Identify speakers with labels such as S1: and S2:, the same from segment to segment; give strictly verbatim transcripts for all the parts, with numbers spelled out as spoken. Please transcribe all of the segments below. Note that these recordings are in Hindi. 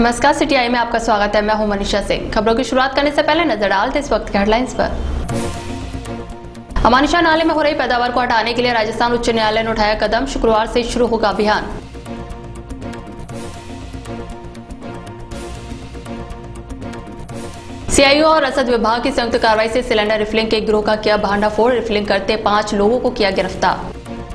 S1: नमस्कार, सिटी आई में आपका स्वागत है। मैं हूं मनीषा सिंह। खबरों की शुरुआत करने से पहले नजर डालते इस वक्त के हेडलाइंस पर। अमानिशा नाले में हो रही पैदावार को हटाने के लिए राजस्थान उच्च न्यायालय ने उठाया कदम। शुक्रवार से शुरू होगा अभियान। सीआईओ और रसद विभाग की संयुक्त कार्रवाई से सिलेंडर रिफिलिंग के गिरोह का किया भांडाफोड़। रिफिलिंग करते पांच लोगों को किया गिरफ्तार।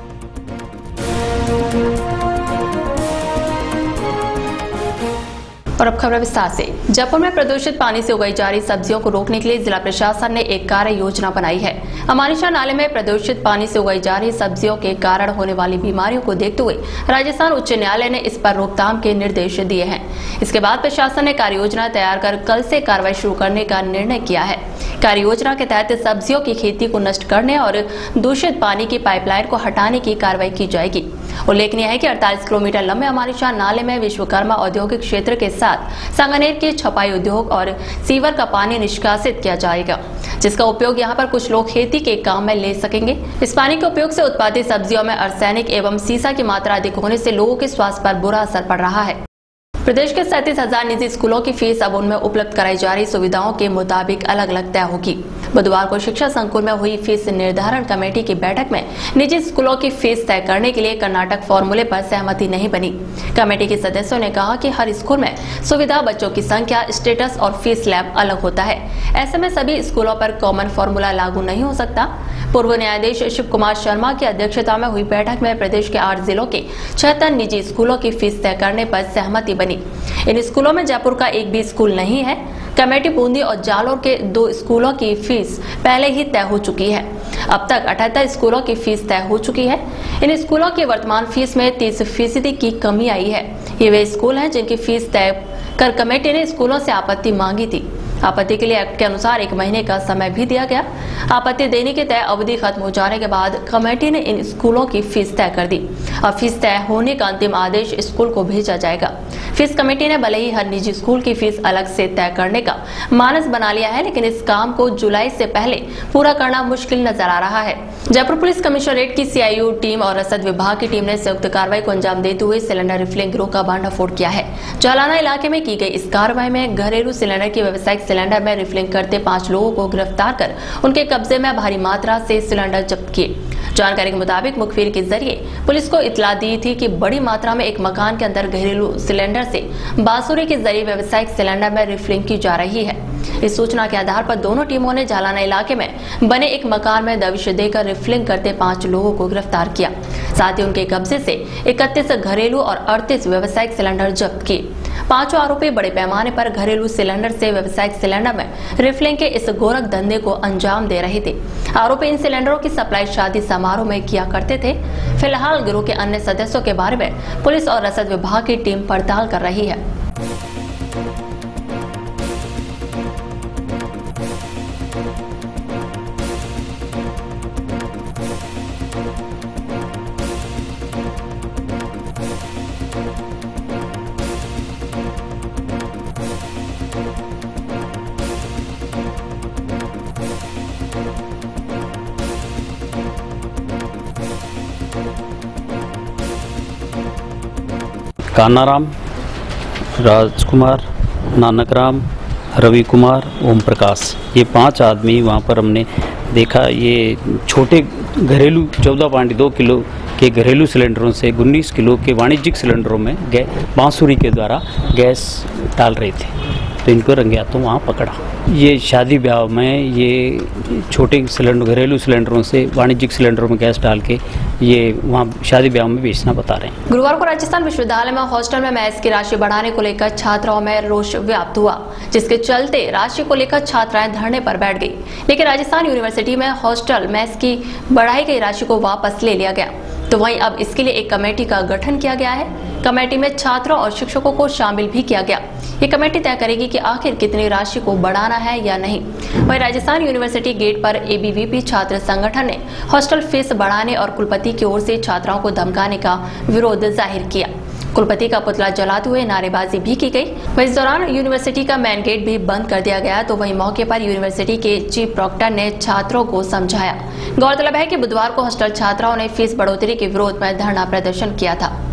S1: और अब खबर विस्तार से। जयपुर में प्रदूषित पानी से उगाई जा रही सब्जियों को रोकने के लिए जिला प्रशासन ने एक कार्य योजना बनाई है। अमानिशा नाले में प्रदूषित पानी से उगाई जा रही सब्जियों के कारण होने वाली बीमारियों को देखते हुए राजस्थान उच्च न्यायालय ने इस पर रोकथाम के निर्देश दिए हैं। इसके बाद प्रशासन ने कार्य योजना तैयार कर कल से कार्रवाई शुरू करने का निर्णय किया है। कार्य योजना के तहत सब्जियों की खेती को नष्ट करने और दूषित पानी की पाइपलाइन को हटाने की कार्रवाई की जाएगी। उल्लेखनीय है कि अड़तालीस किलोमीटर लंबे अमानिशा नाले में विश्वकर्मा औद्योगिक क्षेत्र के साथ सांगानेर के छपाई उद्योग और सीवर का पानी निष्कासित किया जाएगा, जिसका उपयोग यहां पर कुछ लोग खेती के काम में ले सकेंगे। इस पानी के उपयोग से उत्पादित सब्जियों में आर्सेनिक एवं सीसा की मात्रा अधिक होने से लोगों के स्वास्थ्य पर बुरा असर पड़ रहा है। प्रदेश के सैंतीस हजार निजी स्कूलों की फीस अब उनमें उपलब्ध कराई जा रही सुविधाओं के मुताबिक अलग अलग तय होगी। बुधवार को शिक्षा संकुल में हुई फीस निर्धारण कमेटी की बैठक में निजी स्कूलों की फीस तय करने के लिए कर्नाटक फॉर्मूले पर सहमति नहीं बनी। कमेटी के सदस्यों ने कहा कि हर स्कूल में सुविधा, बच्चों की संख्या, स्टेटस और फीस स्लैब अलग होता है। ऐसे में सभी स्कूलों पर कॉमन फॉर्मूला लागू नहीं हो सकता। पूर्व न्यायाधीश शिव कुमार शर्मा की अध्यक्षता में हुई बैठक में प्रदेश के आठ जिलों के छिहत्तर निजी स्कूलों की फीस तय करने पर सहमति बनी। इन स्कूलों में जयपुर का एक भी स्कूल नहीं है। कमेटी बूंदी और जालोर के दो स्कूलों की फीस पहले ही तय हो चुकी है। अब तक अठहत्तर स्कूलों की फीस तय हो चुकी है। इन स्कूलों की वर्तमान फीस में तीस फीसदी की कमी आई है। ये वे स्कूल हैं जिनकी फीस तय कर कमेटी ने स्कूलों से आपत्ति मांगी थी। आपत्ति के लिए एक्ट के अनुसार एक महीने का समय भी दिया गया। आपत्ति देने की तय अवधि खत्म हो जाने के बाद कमेटी ने इन स्कूलों की फीस तय कर दी। अब फीस तय होने का अंतिम आदेश स्कूल को भेजा जाएगा। फीस कमेटी ने भले ही हर निजी स्कूल की फीस अलग से तय करने का मानस बना लिया है, लेकिन इस काम को जुलाई से पहले पूरा करना मुश्किल नजर आ रहा है। जयपुर पुलिस कमिश्नरेट की सीआईओ टीम और रसद विभाग की टीम ने संयुक्त कार्रवाई को अंजाम देते हुए सिलेंडर रिफिलिंग गिरोह का भांडाफोड़ किया है। जालाना इलाके में की गई इस कार्रवाई में घरेलू सिलेंडर की व्यावसायिक सिलेंडर में रिफिलिंग करते पांच लोगों को गिरफ्तार कर उनके कब्जे में भारी मात्रा से सिलेंडर जब्त किए। जानकारी के मुताबिक मुखबिर के जरिए पुलिस को इतला दी थी कि बड़ी मात्रा में एक मकान के अंदर घरेलू सिलेंडर से बांसुरी के जरिए व्यावसायिक सिलेंडर में रिफिलिंग की जा रही है। इस सूचना के आधार पर दोनों टीमों ने जालाना इलाके में बने एक मकान में दबिश देकर रिफिलिंग करते पांच लोगों को गिरफ्तार किया। साथ ही उनके कब्जे से इकतीस घरेलू और अड़तीस व्यावसायिक सिलेंडर जब्त किए। पांचों आरोपी बड़े पैमाने पर घरेलू सिलेंडर से व्यावसायिक सिलेंडर में रिफिलिंग के इस गोरख धंधे को अंजाम दे रहे थे। आरोपी इन सिलेंडरों की सप्लाई शादी समारोह में किया करते थे। फिलहाल गिरोह के अन्य सदस्यों के बारे में पुलिस और रसद विभाग की टीम पड़ताल कर रही है।
S2: कानाराम, राजकुमार, नानकराम, रवि कुमार, ओम प्रकाश, ये पांच आदमी वहाँ पर हमने देखा। ये छोटे घरेलू चौदह पॉइंट दो किलो के घरेलू सिलेंडरों से उन्नीस किलो के वाणिज्यिक सिलेंडरों में गै बांसुरी के द्वारा गैस डाल रहे थे, तो इनको रंगे हाथों वहाँ पकड़ा। ये शादी ब्याह में ये छोटे सिलेंडर घरेलू सिलेंडरों से वाणिज्यिक सिलेंडरों में गैस डाल के ये वहाँ शादी ब्याह में बेचना बता रहे हैं।
S1: गुरुवार को राजस्थान विश्वविद्यालय में हॉस्टल में मेस की राशि बढ़ाने को लेकर छात्राओं में रोष व्याप्त हुआ, जिसके चलते राशि को लेकर छात्राएं धरने पर बैठ गई। लेकिन राजस्थान यूनिवर्सिटी में हॉस्टल मेस की बढ़ाई गई राशि को वापस ले लिया गया। तो वहीं अब इसके लिए एक कमेटी का गठन किया गया है। कमेटी में छात्रों और शिक्षकों को शामिल भी किया गया। ये कमेटी तय करेगी कि आखिर कितनी राशि को बढ़ाना है या नहीं। वहीं राजस्थान यूनिवर्सिटी गेट पर एबीवीपी छात्र संगठन ने हॉस्टल फीस बढ़ाने और कुलपति की ओर से छात्राओं को धमकाने का विरोध जाहिर किया। कुलपति का पुतला जलाते हुए नारेबाजी भी की गई। वहीं इस दौरान यूनिवर्सिटी का मेन गेट भी बंद कर दिया गया। तो वहीं मौके पर यूनिवर्सिटी के चीफ प्रॉक्टर ने छात्रों को समझाया। गौरतलब है कि बुधवार को हॉस्टल छात्राओं ने फीस बढ़ोतरी के विरोध में धरना प्रदर्शन किया था।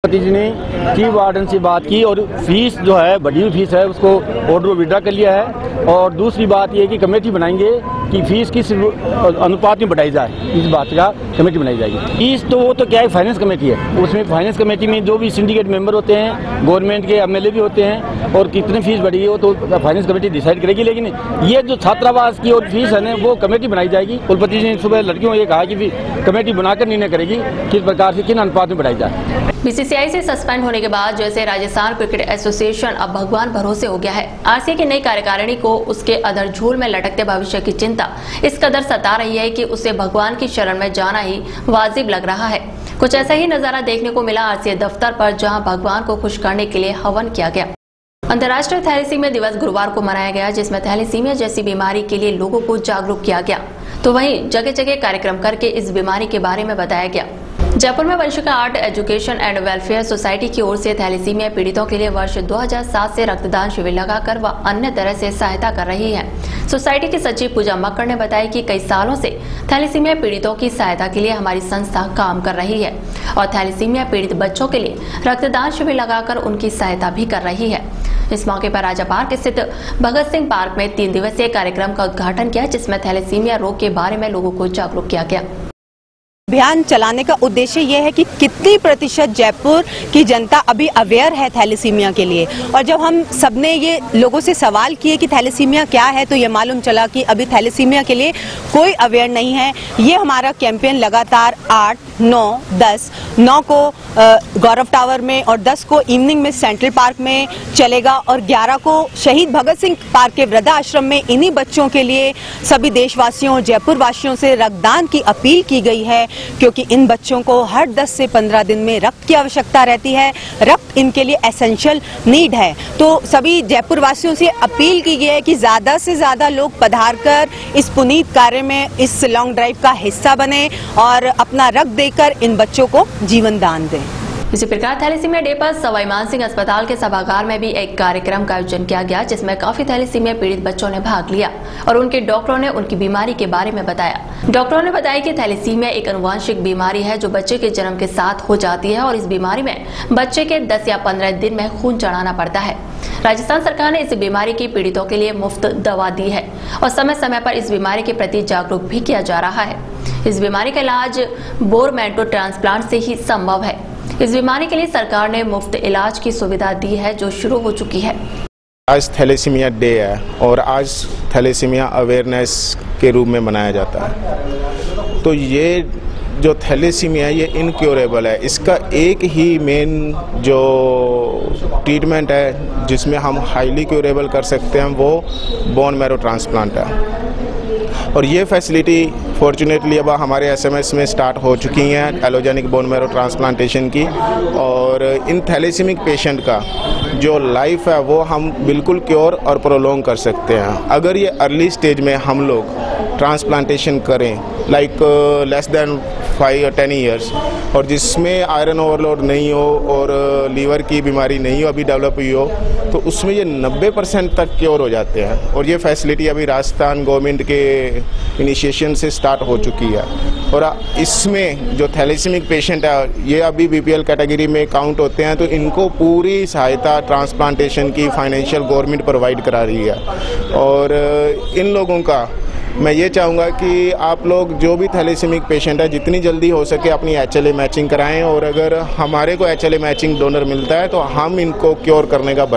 S3: जी ने की वार्डन से बात की और फीस जो है बढ़ी हुई फीस है उसको ऑर्डर विड्रा कर लिया है। और दूसरी बात ये कि कमेटी बनाएंगे कि फीस किस अनुपात में बढ़ाई जाए, इस बात का कमेटी बनाई जाएगी। फीस तो वो तो क्या है, फाइनेंस कमेटी है, उसमें फाइनेंस कमेटी में जो भी सिंडिकेट मेंबर होते हैं, गवर्नमेंट के एमएलए भी होते हैं, और कितनी फीस बढ़ी है वो तो फाइनेंस कमेटी डिसाइड करेगी। लेकिन ये जो छात्रावास की और फीस है ना वो कमेटी बनाई जाएगी। कुलपति जी ने सुबह लड़कियों को ये कहा कि कमेटी बनाकर निर्णय करेगी किस प्रकार से किन अनुपात में बढ़ाई जाए।
S1: बीसीसीआई से सस्पेंड होने के बाद जैसे राजस्थान क्रिकेट एसोसिएशन अब भगवान भरोसे हो गया है। आरसीए की नई कार्यकारिणी को उसके अधर झूल में लटकते भविष्य की चिंता इस कदर सता रही है कि उसे भगवान की शरण में जाना ही वाजिब लग रहा है। कुछ ऐसा ही नजारा देखने को मिला आरसीए दफ्तर पर, जहां भगवान को खुश करने के लिए हवन किया गया। अंतर्राष्ट्रीय थैलेसीमिया दिवस गुरुवार को मनाया गया, जिसमें थैलेसीमिया जैसी बीमारी के लिए लोगों को जागरूक किया गया। तो वहीं जगह जगह कार्यक्रम करके इस बीमारी के बारे में बताया गया। जयपुर में Vanshika art education and welfare society की ओर से थैलेसीमिया पीड़ितों के लिए वर्ष दो हज़ार सात से रक्तदान शिविर लगाकर व अन्य तरह से सहायता कर रही है। सोसाइटी की सचिव पूजा मक्कड़ ने बताया कि कई सालों से थैलेसीमिया पीड़ितों की सहायता के लिए हमारी संस्था काम कर रही है और थैलेसीमिया पीड़ित बच्चों के लिए रक्तदान शिविर लगाकर उनकी सहायता भी कर रही है। इस मौके पर राजा पार्क स्थित भगत सिंह पार्क में तीन दिवसीय कार्यक्रम का उद्घाटन किया, जिसमें थैलेसीमिया रोग के बारे में लोगों को जागरूक किया गया।
S4: अभियान चलाने का उद्देश्य यह है कि कितनी प्रतिशत जयपुर की जनता अभी अवेयर है थैलेसीमिया के लिए। और जब हम सबने ये लोगों से सवाल किए कि थैलेसीमिया क्या है, तो ये मालूम चला कि अभी थैलेसीमिया के लिए कोई अवेयर नहीं है। ये हमारा कैंपेन लगातार आठ, नौ, दस, नौ को गौरव टावर में और दस को इवनिंग में सेंट्रल पार्क में चलेगा और ग्यारह को शहीद भगत सिंह पार्क के वृद्धाश्रम में इन्हीं बच्चों के लिए सभी देशवासियों, जयपुर वासियों से रक्तदान की अपील की गई है, क्योंकि इन बच्चों को हर दस से पंद्रह दिन में रक्त की आवश्यकता रहती है। रक्त इनके लिए एसेंशियल नीड है। तो सभी जयपुर वासियों से अपील की गई है कि ज्यादा से ज्यादा लोग पधार कर इस पुनीत कार्य में, इस लॉन्ग ड्राइव का हिस्सा बने और अपना रक्त देकर इन बच्चों को जीवन दान दें।
S1: इसी प्रकार थैलेसीमिया डे पर सवाई मानसिंह अस्पताल के सभागार में भी एक कार्यक्रम का आयोजन किया गया, जिसमें काफी थैलेसीमिया पीड़ित बच्चों ने भाग लिया और उनके डॉक्टरों ने उनकी बीमारी के बारे में बताया। डॉक्टरों ने बताया कि थैलेसीमिया एक अनुवांशिक बीमारी है जो बच्चे के जन्म के साथ हो जाती है और इस बीमारी में बच्चे के दस या पंद्रह दिन में खून चढ़ाना पड़ता है। राजस्थान सरकार ने इस बीमारी की पीड़ितों के लिए मुफ्त दवा दी है और समय समय पर इस बीमारी के प्रति जागरूक भी किया जा रहा है। इस बीमारी का इलाज बोन मैरो ट्रांसप्लांट से ही संभव है। इस बीमारी के लिए सरकार ने मुफ्त इलाज की सुविधा दी है, जो शुरू हो चुकी है।
S5: आज थैलेसीमिया डे है और आज थैलेसीमिया अवेयरनेस के रूप में मनाया जाता है। तो ये जो थैलेसीमिया है ये इनक्योरेबल है। इसका एक ही मेन जो ट्रीटमेंट है जिसमें हम हाईली क्योरेबल कर सकते हैं वो बोन मैरो ट्रांसप्लांट है। और ये फैसिलिटी फॉर्चुनेटली अब हमारे एसएमएस में स्टार्ट हो चुकी हैं एलोजेनिक बोन मैरो ट्रांसप्लांटेशन की। और इन थैलेसीमिक पेशेंट का जो लाइफ है वो हम बिल्कुल क्योर और प्रोलॉन्ग कर सकते हैं अगर ये अर्ली स्टेज में हम लोग ट्रांसप्लांटेशन करें, लाइक लेस देन फाइव और टेन ईयर्स, और जिसमें आयरन ओवरलोड नहीं हो और लीवर की बीमारी नहीं हो अभी डेवलप हुई हो, तो उसमें ये नब्बे परसेंट तक क्योर हो जाते हैं। और ये फैसिलिटी अभी राजस्थान गवर्नमेंट के इनिशिएशन से स्टार्ट हो चुकी है। और इसमें जो थैलेसीमिक पेशेंट है ये अभी बीपीएल कैटेगरी में काउंट होते हैं, तो इनको पूरी सहायता ट्रांसप्लांटेशन की फाइनेंशियल गवर्नमेंट प्रोवाइड करा रही है। और इन लोगों का मैं ये चाहूँगा कि आप लोग जो भी थैलेसीमिक पेशेंट है जितनी जल्दी हो सके अपनी एचएलए मैचिंग कराएं, और अगर हमारे को एचएलए मैचिंग डोनर मिलता है तो हम इनको क्योर करने का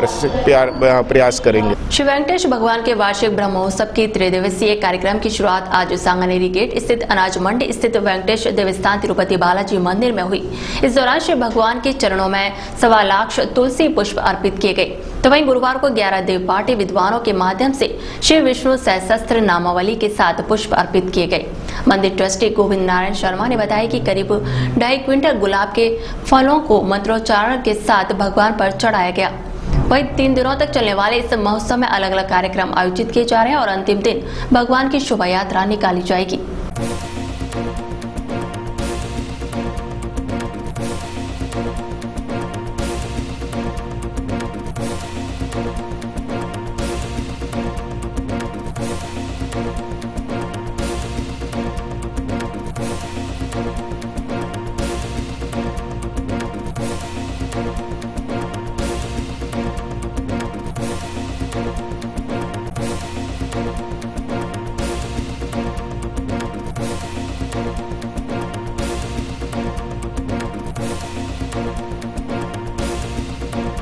S5: प्रयास करेंगे।
S1: श्री वेंकटेश भगवान के वार्षिक ब्रह्मोत्सव की त्रिदिवसीय कार्यक्रम की शुरुआत आज सांगानेरी गेट स्थित अनाज मंडी स्थित वेंकटेश देवस्थान तिरुपति बालाजी मंदिर में हुई। इस दौरान श्री भगवान के चरणों में सवा लाख तुलसी पुष्प अर्पित किए गए। तो वहीं गुरुवार को ग्यारह देवपाटी विद्वानों के माध्यम से श्री विष्णु सहस्त्र नामावली के साथ पुष्प अर्पित किए गए। मंदिर ट्रस्टी गोविंद नारायण शर्मा ने बताया कि करीब ढाई क्विंटल गुलाब के फलों को मंत्रोच्चारण के साथ भगवान पर चढ़ाया गया। वहीं तीन दिनों तक चलने वाले इस महोत्सव में अलग अलग कार्यक्रम आयोजित किए जा रहे हैं और अंतिम दिन भगवान की शोभा यात्रा निकाली जाएगी।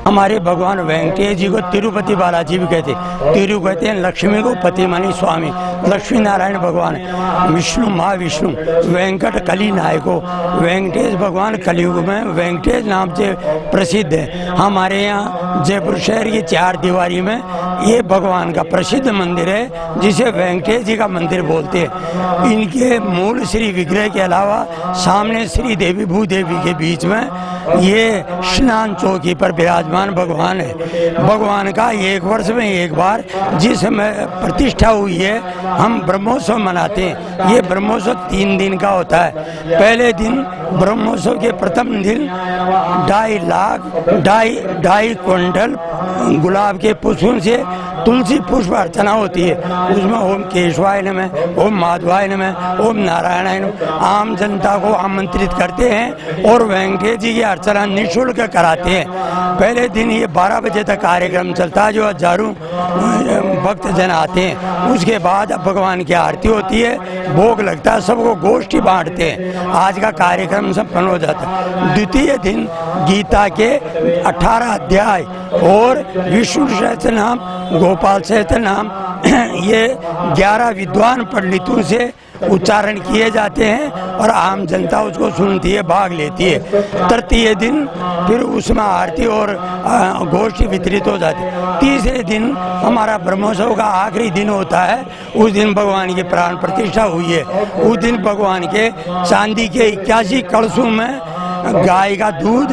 S6: हमारे भगवान वेंकटेश जी को तिरुपति बालाजी भी कहते, तिरु कहते हैं लक्ष्मी को, पति मानी स्वामी, लक्ष्मी नारायण भगवान, विष्णु महाविष्णु, वेंकट कली नायको, वेंकटेश भगवान कलयुग में वेंकटेश नाम से प्रसिद्ध है। हमारे यहाँ जयपुर शहर की चार दीवारी में ये भगवान का प्रसिद्ध मंदिर है जिसे वेंकटेश जी का मंदिर बोलते हैं। इनके मूल श्री विग्रह के अलावा सामने श्री देवी भूदेवी के बीच में ये स्नान चौकी पर विराजमान भगवान है। भगवान का एक वर्ष में एक बार जिस समय प्रतिष्ठा हुई है हम ब्रह्मोत्सव मनाते हैं। ये ब्रह्मोत्सव तीन दिन का होता है। पहले दिन ब्रह्मोत्सव के प्रथम दिन ढाई लाख ढाई ढाई क्विंटल गुलाब के पुष्पों से तुलसी पुष्प अर्चना होती है। उसमें ओम केशवाय नमः, ओम माधवाय नमः, ओम नारायणाय नमः आम जनता को आमंत्रित करते हैं और वेंकटेश जी की अर्चना निःशुल्क कराते हैं। पहले दिन ये बारह बजे तक कार्यक्रम चलता है जो हजारों भक्त जन आते हैं। उसके बाद भगवान की आरती होती है, भोग लगता है, सबको गोष्ठी बांटते हैं। आज का कार्यक्रम संपन्न हो जाता है। द्वितीय दिन गीता के अठारह अध्याय और विष्णु सहस्त्र नाम, गोपाल सहस्त्र नाम ये ग्यारह विद्वान पंडितों से उच्चारण किए जाते हैं और आम जनता उसको सुनती है, भाग लेती है। तृतीय दिन फिर उसमें आरती और गोष्ठी वितरित हो जाती है। तीसरे दिन हमारा ब्रह्मोत्सव का आखिरी दिन होता है। उस दिन भगवान की प्राण प्रतिष्ठा हुई है। उस दिन भगवान के चांदी के इक्यासी कलशों में गाय का दूध,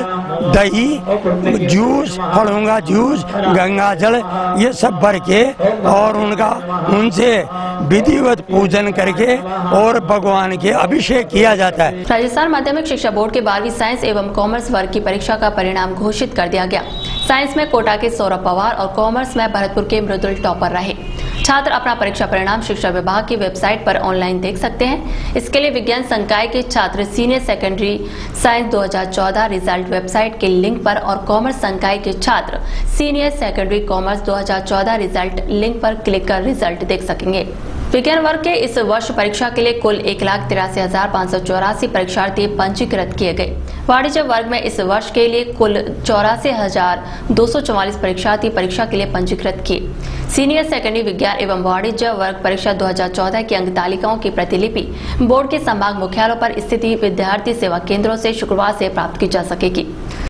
S6: दही, जूस, फलों का जूस, गंगा जल ये सब भर के और उनका उनसे विधिवत पूजन करके और भगवान के अभिषेक किया जाता है।
S1: राजस्थान माध्यमिक शिक्षा बोर्ड के बारहवीं साइंस एवं कॉमर्स वर्ग की परीक्षा का परिणाम घोषित कर दिया गया। साइंस में कोटा के सौरभ पवार और कॉमर्स में भरतपुर के मृदुल टॉपर रहे। छात्र अपना परीक्षा परिणाम शिक्षा विभाग की वेबसाइट पर ऑनलाइन देख सकते हैं। इसके लिए विज्ञान संकाय के छात्र सीनियर सेकेंडरी साइंस दो हज़ार चौदह रिजल्ट वेबसाइट के लिंक पर और कॉमर्स संकाय के छात्र सीनियर सेकेंडरी कॉमर्स दो हज़ार चौदह रिजल्ट लिंक पर क्लिक कर रिजल्ट देख सकेंगे। विज्ञान वर्ग के इस वर्ष परीक्षा के लिए कुल एक लाख तिरासी हजार पाँच सौ चौरासी परीक्षार्थी पंजीकृत किए गए। वाणिज्य वर्ग में इस वर्ष के लिए कुल चौरासी हजार दो सौ चौवालीस परीक्षार्थी परीक्षा के लिए पंजीकृत किए। सीनियर सेकेंडरी विज्ञान एवं वाणिज्य वर्ग परीक्षा दो हज़ार चौदह की अंक तालिकाओं की प्रतिलिपि बोर्ड के संभाग मुख्यालयों पर स्थित विद्यार्थी सेवा केंद्रों से शुक्रवार से प्राप्त की जा सकेगी।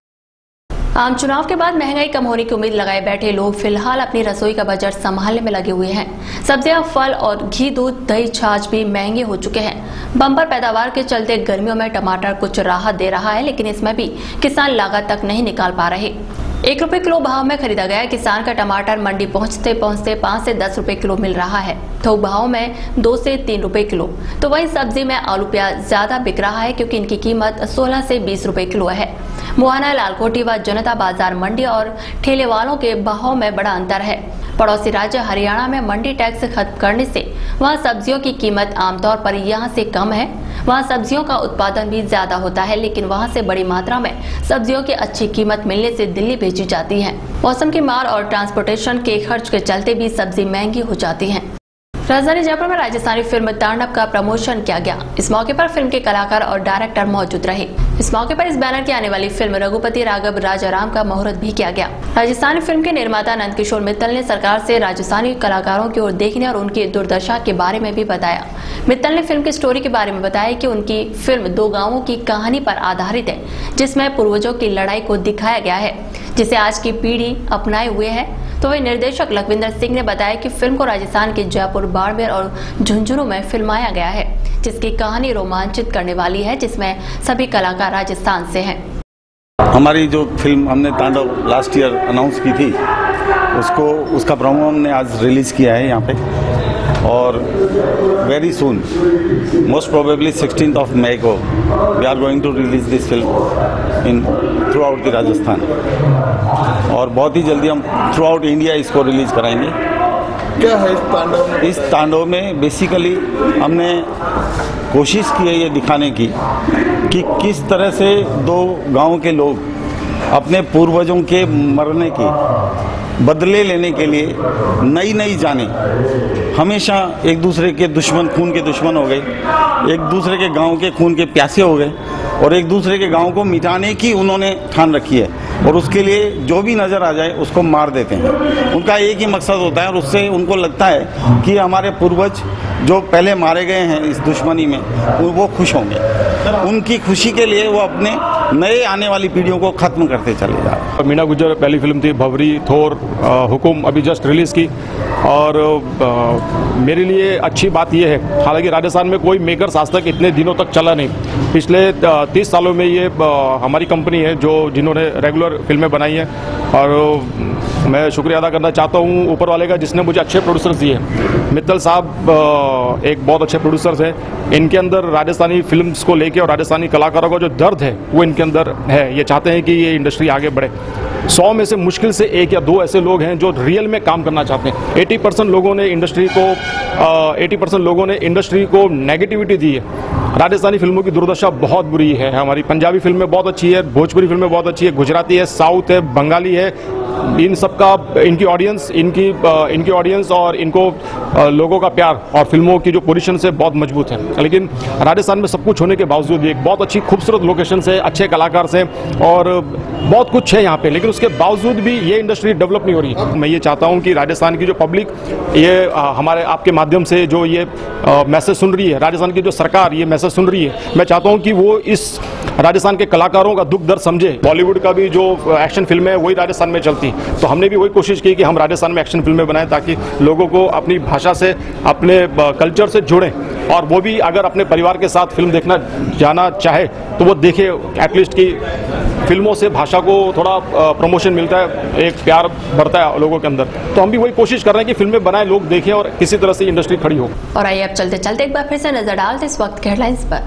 S1: आम चुनाव के बाद महंगाई कम होने की उम्मीद लगाए बैठे लोग फिलहाल अपनी रसोई का बजट संभालने में लगे हुए हैं। सब्जियां, फल और घी, दूध, दही, छाछ भी महंगे हो चुके हैं। बम्पर पैदावार के चलते गर्मियों में टमाटर कुछ राहत दे रहा है, लेकिन इसमें भी किसान लागत तक नहीं निकाल पा रहे। एक रुपए किलो भाव में खरीदा गया किसान का टमाटर मंडी पहुंचते पहुंचते पाँच से दस रुपए किलो मिल रहा है। थोक भाव में दो से तीन रुपए किलो। तो वहीं सब्जी में आलू प्याज ज्यादा बिक रहा है क्योंकि इनकी कीमत सोलह से बीस रुपए किलो है। मुहाना, लालकोटी व जनता बाजार मंडी और ठेले वालों के भाव में बड़ा अंतर है। पड़ोसी राज्य हरियाणा में मंडी टैक्स खत्म करने से वहां सब्जियों की कीमत आमतौर पर यहां से कम है। वहां सब्जियों का उत्पादन भी ज्यादा होता है, लेकिन वहां से बड़ी मात्रा में सब्जियों की अच्छी कीमत मिलने से दिल्ली भेजी जाती है। मौसम की मार और ट्रांसपोर्टेशन के खर्च के चलते भी सब्जी महंगी हो जाती है। राजधानी जयपुर में राजस्थानी फिल्म तांडव का प्रमोशन किया गया। इस मौके पर फिल्म के कलाकार और डायरेक्टर मौजूद रहे। इस मौके पर इस बैनर की आने वाली फिल्म रघुपति राघव राजाराम का मुहूर्त भी किया गया। राजस्थानी फिल्म के निर्माता नंदकिशोर मित्तल ने सरकार से राजस्थानी कलाकारों की ओर देखने और उनकी दुर्दशा के बारे में भी बताया। मित्तल ने फिल्म की स्टोरी के बारे में बताया कि उनकी फिल्म दो गाँवों की कहानी पर आधारित है, जिसमें पूर्वजों की लड़ाई को दिखाया गया है, जिसे आज की पीढ़ी अपनाए हुए है। तो वही निर्देशक लखविंदर सिंह ने बताया कि फिल्म को राजस्थान के जयपुर, बाड़मेर और झुंझुनू में फिल्माया गया है, जिसकी कहानी रोमांचित करने वाली है, जिसमें सभी कलाकार राजस्थान से हैं।
S7: हमारी जो फिल्म हमने तांडव लास्ट ईयर अनाउंस की थी, उसको उसका प्रोमो हमने आज रिलीज़ किया है यहाँ पे। और very soon, most probably sixteenth of May को we are going to release this film in throughout the Rajasthan. और बहुत ही जल्दी हम थ्रू आउट इंडिया इसको रिलीज कराएंगे।
S8: क्या है इस तांडव में?
S7: इस तांडव में बेसिकली हमने कोशिश की है ये दिखाने की कि किस तरह से दो गांव के लोग अपने पूर्वजों के मरने के बदले लेने के लिए नई नई जाने, हमेशा एक दूसरे के दुश्मन, खून के दुश्मन हो गए, एक दूसरे के गांव के खून के प्यासे हो गए और एक दूसरे के गांव को मिटाने की उन्होंने ठान रखी है। और उसके लिए जो भी नज़र आ जाए उसको मार देते हैं। उनका एक ही मकसद होता है और उससे उनको लगता है कि हमारे पूर्वज जो पहले मारे गए हैं इस दुश्मनी में वो खुश होंगे। उनकी खुशी के लिए वो अपने नए आने वाली पीढ़ियों को ख़त्म करते चले जा रहे हैं।
S9: मीना गुजर पहली फिल्म थी भवरी, थोर, हुकुम अभी जस्ट रिलीज़ की और आ, मेरे लिए अच्छी बात यह है, हालांकि राजस्थान में कोई मेकर्स आज तक इतने दिनों तक चला नहीं। पिछले तीस सालों में ये आ, हमारी कंपनी है जो जिन्होंने रेगुलर फिल्में बनाई हैं और मैं शुक्रिया अदा करना चाहता हूँ ऊपर वाले का जिसने मुझे अच्छे प्रोड्यूसर्स दिए। मित्तल साहब एक बहुत अच्छे प्रोड्यूसर्स हैं। इनके अंदर राजस्थानी फिल्म्स को लेके और राजस्थानी कलाकारों का जो दर्द है वो इनके अंदर है। ये चाहते हैं कि ये इंडस्ट्री आगे बढ़े। सौ में से मुश्किल से एक या दो ऐसे लोग हैं जो रियल में काम करना चाहते हैं। अस्सी परसेंट लोगों ने इंडस्ट्री को अस्सी परसेंट लोगों ने इंडस्ट्री को नेगेटिविटी दी है। राजस्थानी फिल्मों की दुर्दशा बहुत बुरी है। हमारी पंजाबी फिल्में बहुत अच्छी है, भोजपुरी फिल्में बहुत अच्छी है, गुजराती है, साउथ है, बंगाली है। इन सब का इनकी ऑडियंस इनकी इनकी ऑडियंस और इनको लोगों का प्यार और फिल्मों की जो पोजीशन है बहुत मजबूत है। लेकिन राजस्थान में सब कुछ होने के बावजूद भी एक बहुत अच्छी खूबसूरत लोकेशन है, अच्छे कलाकार से और बहुत कुछ है यहाँ पे, लेकिन उसके बावजूद भी ये इंडस्ट्री डेवलप नहीं हो रही। मैं ये चाहता हूँ कि राजस्थान की जो पब्लिक ये हमारे आपके माध्यम से जो ये मैसेज सुन रही है, राजस्थान की जो सरकार ये मैसेज सुन रही है, मैं चाहता हूँ कि वो इस राजस्थान के कलाकारों का दुख दर्द समझे। बॉलीवुड का भी जो एक्शन फिल्म है वही राजस्थान में चलती, तो हमने भी वही कोशिश की कि हम राजस्थान में एक्शन फिल्में बनाएं ताकि लोगों को अपनी भाषा से अपने कल्चर से जोड़ें और वो भी अगर अपने परिवार के साथ फिल्म देखना जाना चाहे तो वो देखे। एटलीस्ट कि फिल्मों से भाषा को थोड़ा प्रमोशन मिलता है, एक प्यार बढ़ता है लोगों के अंदर। तो हम भी वही कोशिश कर रहे हैं कि फिल्में बनाएं, लोग देखें और किसी तरह से इंडस्ट्री खड़ी हो।
S1: और आइए अब चलते चलते एक बार फिर से नजर डालते इस वक्त के हेडलाइंस पर।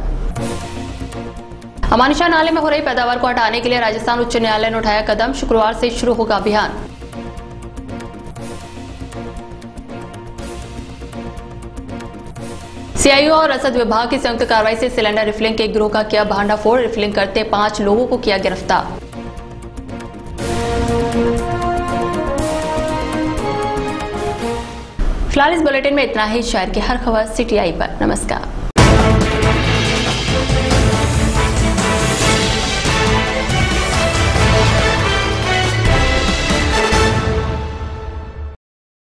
S1: अमानिशा नाले में हो रही पैदावार को हटाने के लिए राजस्थान उच्च न्यायालय ने उठाया कदम। शुक्रवार से शुरू होगा अभियान। सीआईओ और रसद विभाग की संयुक्त कार्रवाई से सिलेंडर रिफिलिंग के गिरोह का किया भांडाफोड़। रिफिलिंग करते पांच लोगों को किया गिरफ्तार। फिलहाल इस बुलेटिन में इतना ही। शहर की हर खबर सिटी आई पर। नमस्कार।